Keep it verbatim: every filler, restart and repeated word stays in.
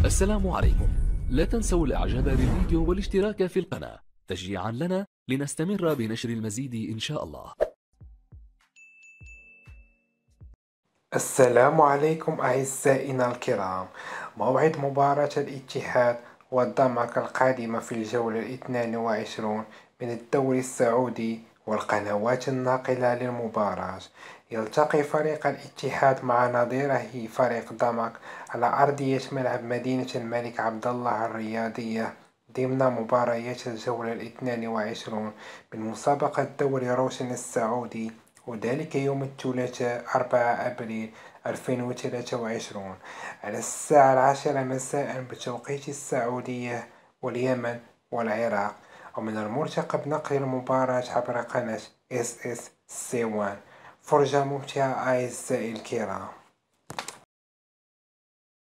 السلام عليكم. لا تنسوا الاعجاب بالفيديو والاشتراك في القناة تشجيعا لنا لنستمر بنشر المزيد إن شاء الله. السلام عليكم أعزائنا الكرام. موعد مباراة الاتحاد والضمك القادمة في الجولة الاثنان وعشرون من الدوري السعودي والقنوات الناقلة للمباراة. يلتقي فريق الاتحاد مع نظيره فريق ضمك على أرضية ملعب مدينة الملك عبدالله الرياضية ضمن مباريات الجولة الاثنان وعشرون من مسابقة دوري روشن السعودي، وذلك يوم الثلاثاء أربعة أبريل ألفين وثلاثة وعشرين على الساعة العاشرة مساء بتوقيت السعودية واليمن والعراق. ومن المرتقب نقل المباراة عبر قناة إس إس سي وان. فرجة ممتعة أعزائي الكرام.